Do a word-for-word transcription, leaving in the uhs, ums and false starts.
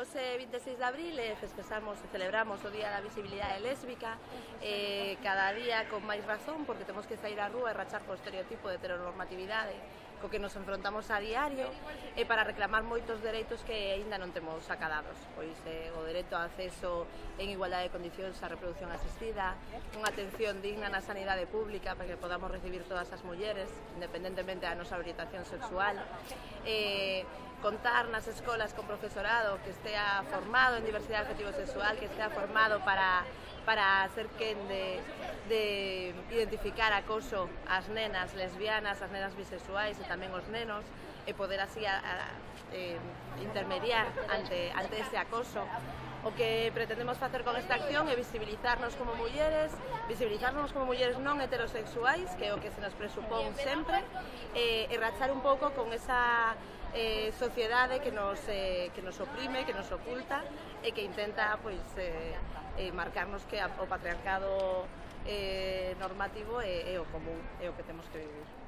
Hoxe vinte e seis de abril e festexamos e celebramos o Día da Visibilidade Lésbica, eh, cada día con máis razón, porque temos que sair á rúa e rachar co estereotipo de heteronormatividade co que nos enfrontamos a diario, e para reclamar moitos dereitos que aínda non temos acadados, pois eh, o dereito ao acceso en igualdade de condicións á reproducción asistida, unha atención digna na sanidade pública para que podamos recibir todas as mulleres, independentemente da nosa orientación sexual, eh, contar nas escolas con profesorado que estea formado en diversidade afectivo-sexual, que estea formado para, para ser quen de, de identificar acoso ás nenas lesbianas, ás nenas bisexuais e tamén os nenos, e poder así a, a, eh, intermediar ante, ante ese acoso. O que pretendemos facer con esta acción é visibilizarnos como mulleres, visibilizarnos como mulleres non heterosexuais, que é o que se nos presupón sempre, e, e rachar un pouco con esa eh, sociedade que nos, eh, que nos oprime, que nos oculta e que intenta pois, eh, eh, marcarnos que a, o patriarcado eh, normativo é, é o común, é o que temos que vivir.